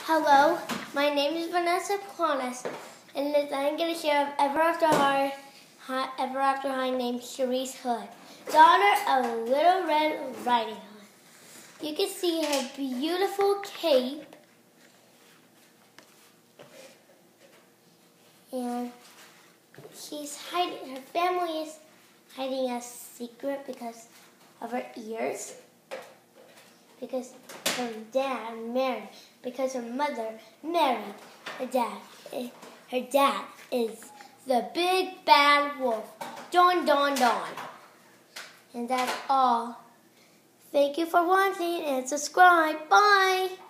Hello, my name is Vanessa Planas, and I'm going to share Ever After High named Cerise Hood, daughter of Little Red Riding Hood. You can see her beautiful cape, and her family is hiding a secret because of her ears. Because her mother married her dad. Her dad is the big bad wolf. Don, don, don. And that's all. Thank you for watching and subscribe. Bye.